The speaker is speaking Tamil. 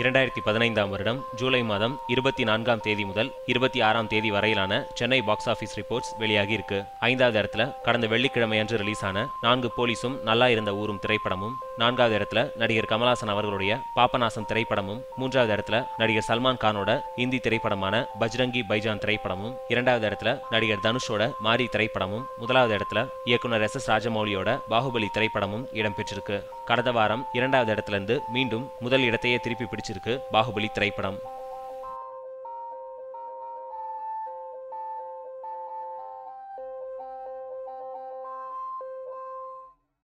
2015ஆம் வருடம் ஜூலை மாதம் 24ஆம் தேதி முதல் 26ஆம் தேதி வரையிலான சென்னை பாக்ஸ் ஆஃபீஸ் ரிப்போர்ட்ஸ் வெளியாகி இருக்கு. 5வது இடத்துல கடந்த வெள்ளிக்கிழமை அன்று ரிலீஸ் ஆன 4 போலீஸும் நல்லா இருந்த ஊரும் திரைப்படமும், 4வது இடத்துல நடிகர் கமல்ஹாசன் அவர்களுடைய பாபநாசம் திரைப்படமும், 3வது இடத்துல நடிகர் சல்மான் கானோட இந்தி திரைப்படமான பஜ்ரங்கி பைஜான் திரைப்படமும், 2வது இடத்துல நடிகர் தனுஷோட மாரி திரைப்படமும், 1வது இடத்துல இயக்குனர் S.S. ராஜமௌலியோட பாகுபலி திரைப்படமும் இடம்பெற்றிருக்கு. கடந்த வாரம் 2வது இடத்துல இருந்து மீண்டும் முதல் இடத்தையே திருப்பி பிடிச்சிருக்கு பாகுபலி திரைப்படம்.